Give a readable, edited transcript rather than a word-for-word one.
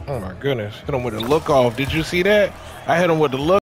Oh my goodness. Hit him with the look off. Did you see that? I hit him with the look.